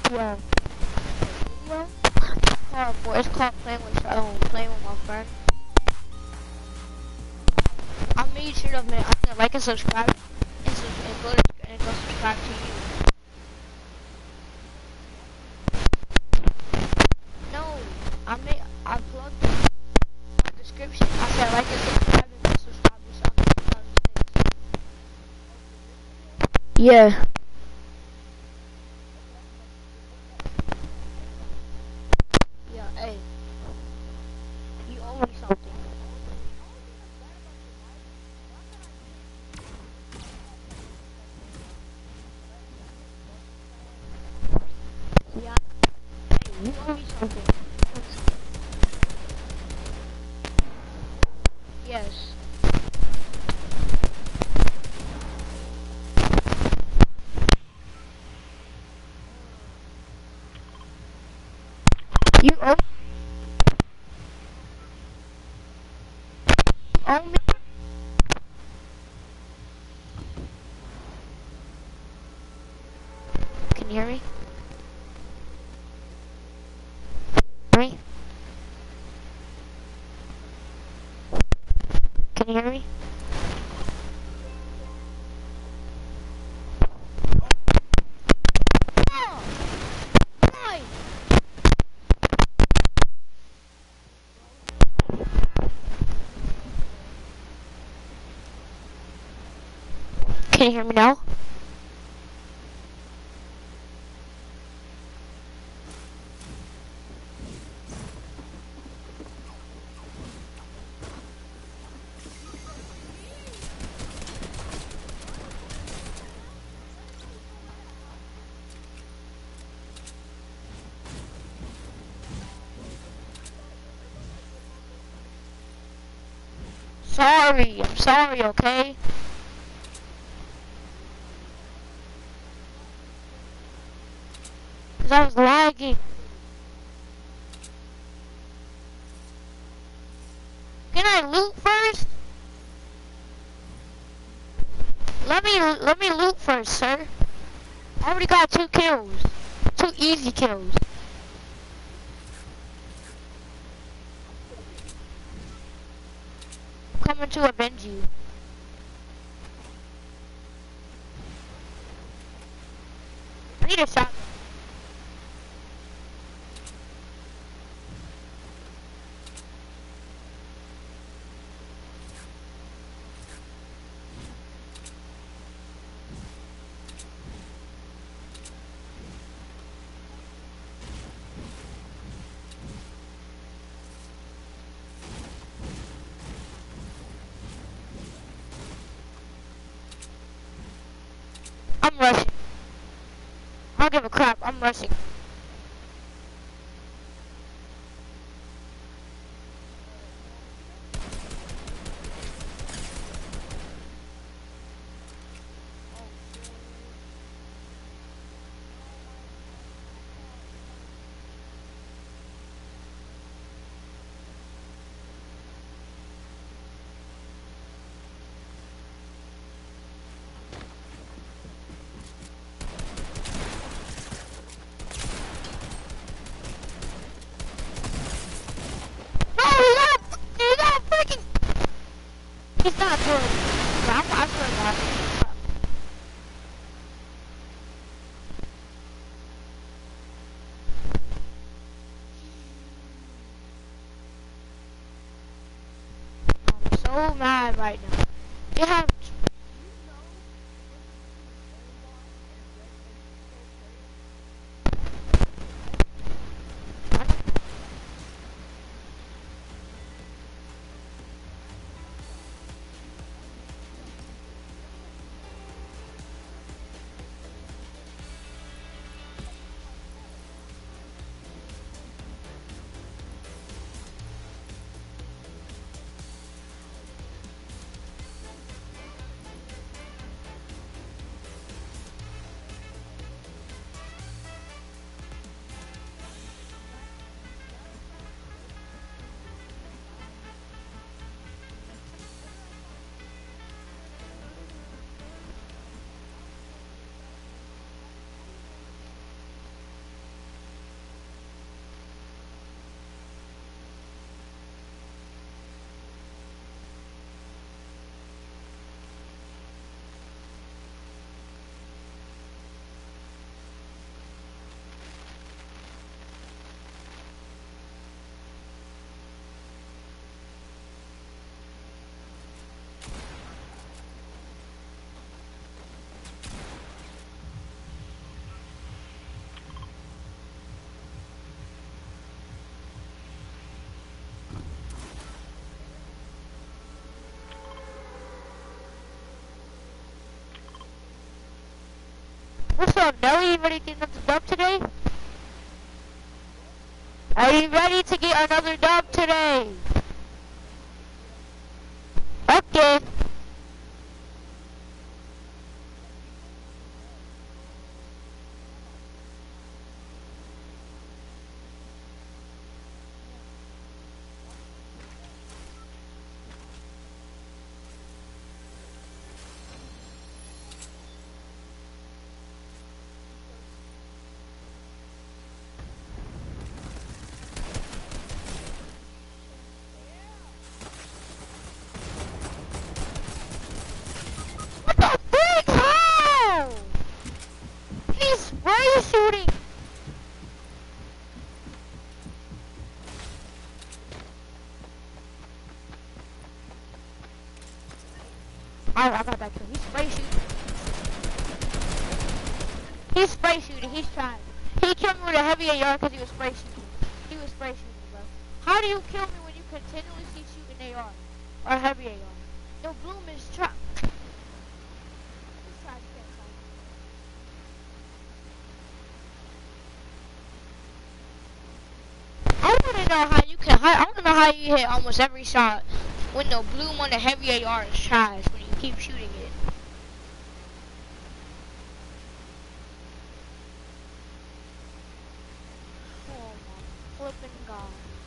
video. It's called playing with my friend. I'll make sure to like and subscribe and go subscribe to you. No, I plugged in the description. I said like and subscribe and go subscribe so I can subscribe to this. Yeah. Yeah, hey. You owe me something. Yeah. Hey, you owe me something. Yes. You owe me. Can you hear me? Me? Can you hear me? Can you hear me now? I'm sorry, okay? Cause I was lagging. Can I loot first? Let me loot first, sir. I already got 2 kills. 2 easy kills. I'm coming to avenge you. I need a shotgun. I'm rushing. I don't give a crap. I'm rushing. He's not good. I swear to God. I'm so mad right now. They have. What's up, Nelly? You ready to get another dub today? Are you ready to get another dub today? Okay. What the frick? How? He's spray shooting. I got that kill. He's spray shooting. He's spray shooting. He's trying. He killed me with a heavy AR because he was spray shooting. He was spray shooting, bro. How do you kill me when you continuously shoot an AR or a heavy AR? No, Bloom is trapped. I wanna know how you can. I wanna know how you hit almost every shot when the Bloom on the heavy AR is trash when you keep shooting it. Oh my flipping god.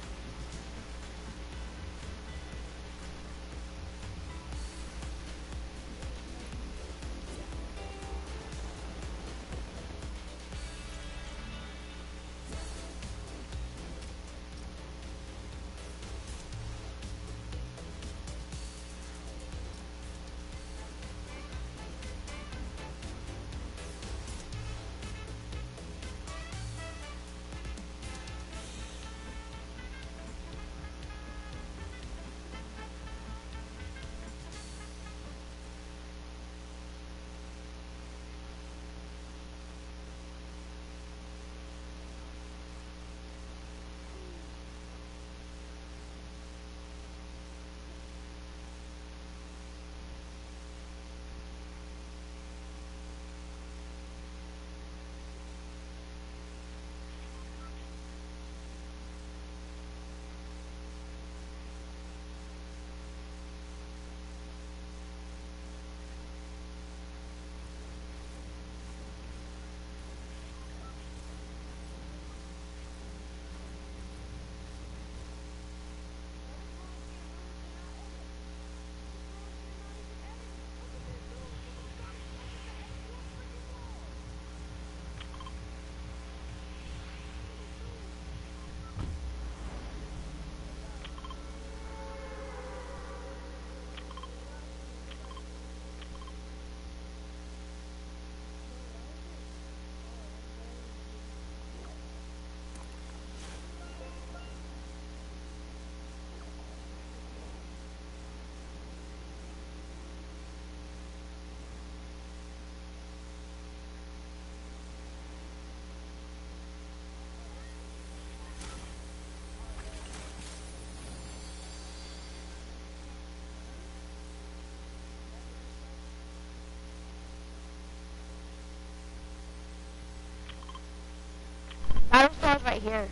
Battle Star's right here.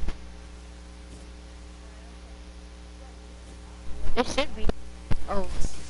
It should be. Oh.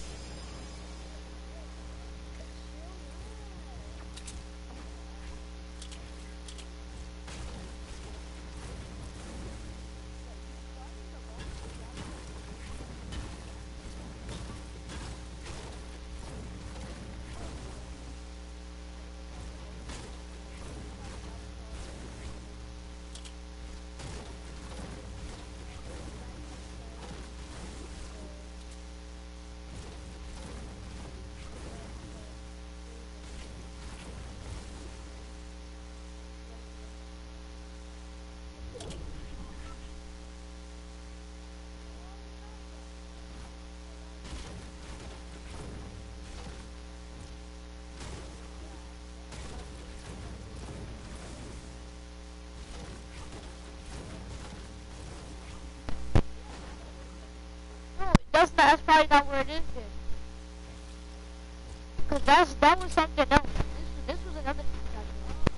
No, that's probably not where it is then. Cause that was something else. This was another thing.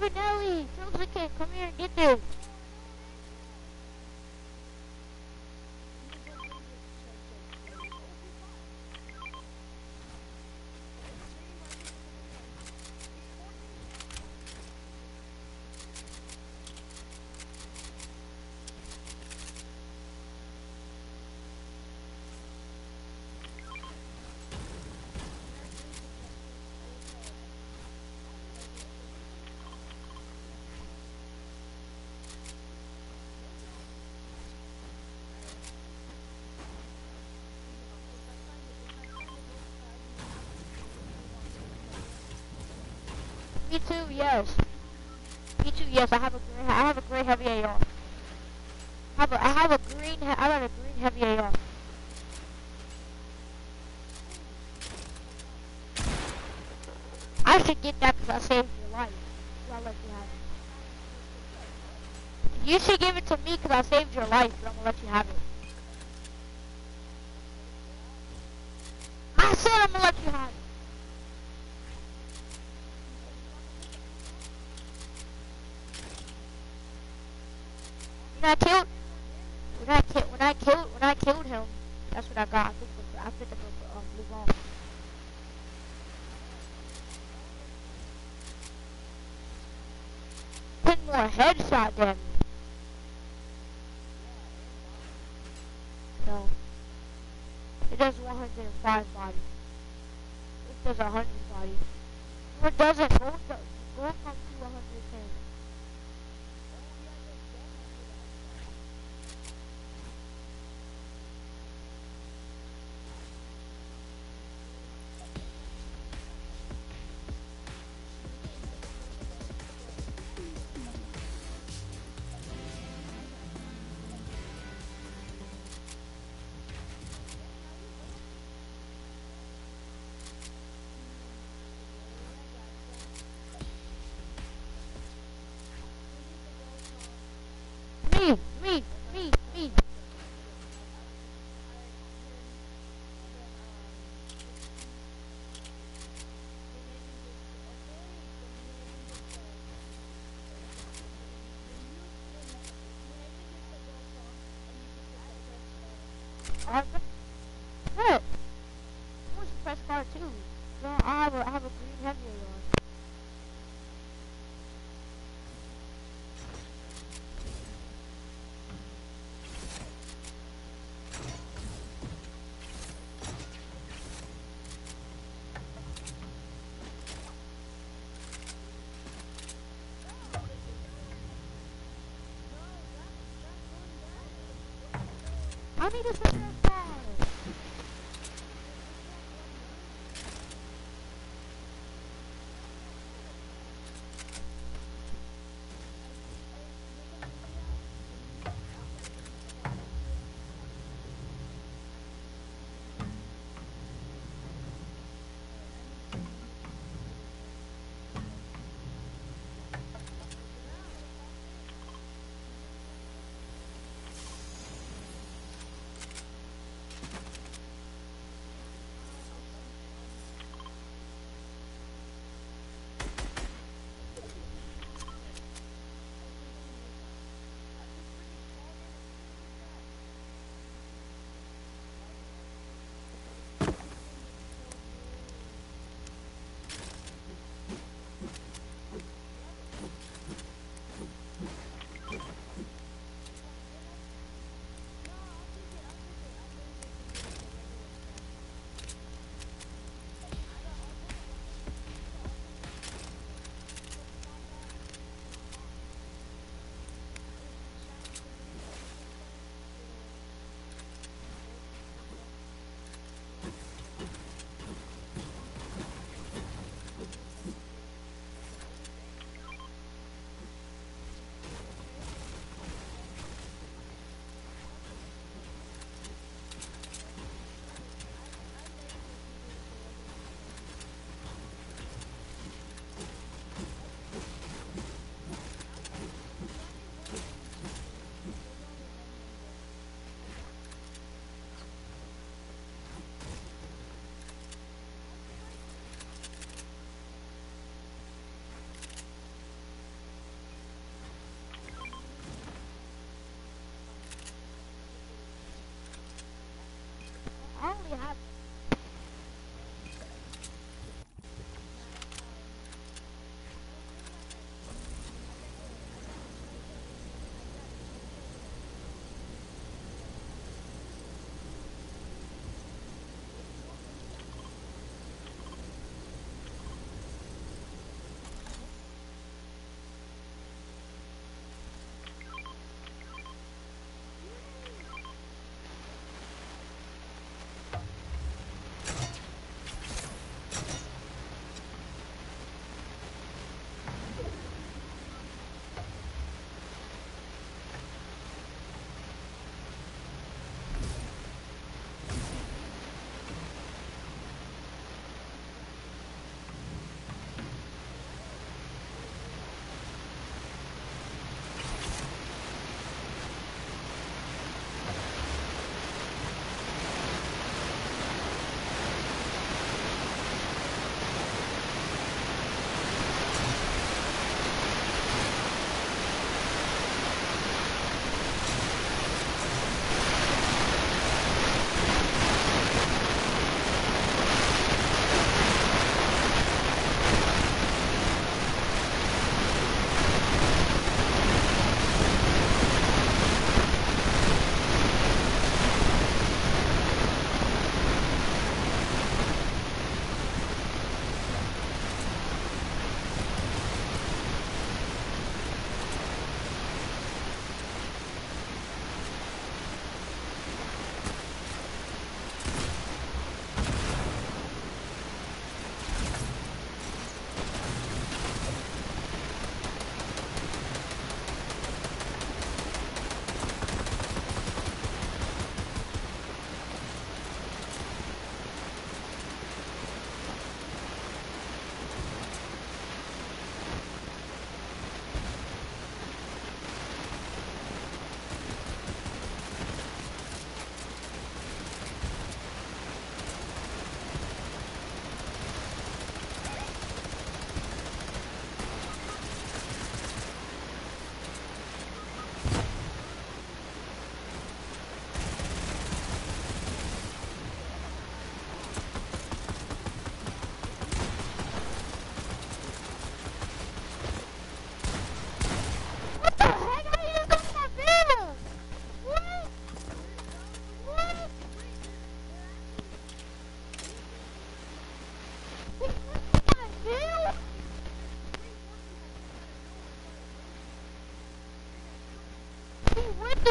Finelli, Toxic, come here and get this. Me too, yes. Me too, yes. I have a gray heavy AR. I have a green heavy AR. I should get that because I saved your life. So I'll let you have it. You should give it to me because I saved your life, but I'm gonna let you have it. I said I'm gonna let you have it. When I killed him, that's what I got. I picked up a blue ball. 10 more headshot damage. No. It does 105 body. It does 100 body. No, it doesn't. Gold comes to 110. Me. What? I want to press car too. No, I have a green heavy on. I need to set that car.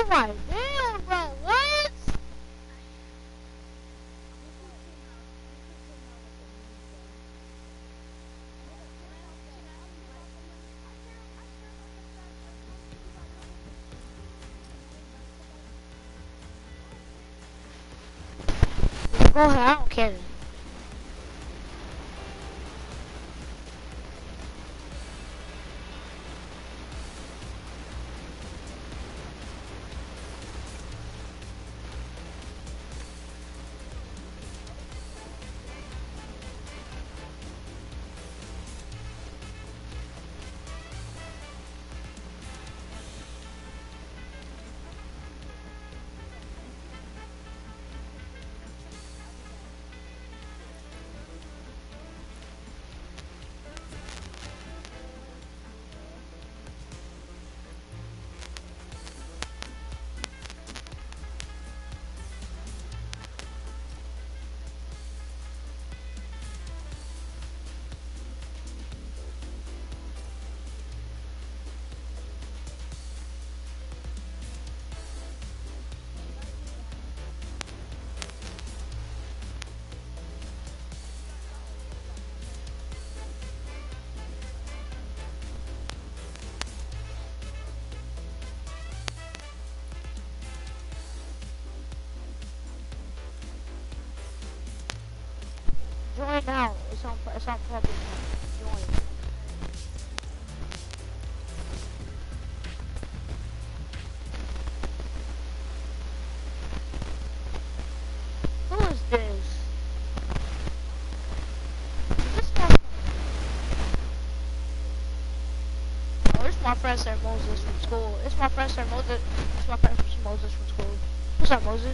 my damn, bro. What? Go ahead, I don't care. Join now. It's on public now. Join. Who is this? This my Oh, it's my friend Sir Moses from school. It's my friend Sir Moses. It's my friend Sir Moses from school. What's up, Moses?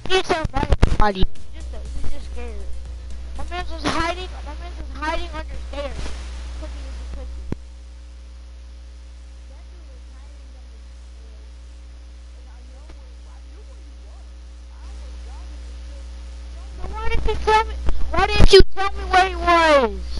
He survived anybody. He's just scared. My man was hiding under stairs. Cookie was a cookie. That dude was hiding under stairs. And I know where he was. I was watching him. So why didn't you tell me where he was?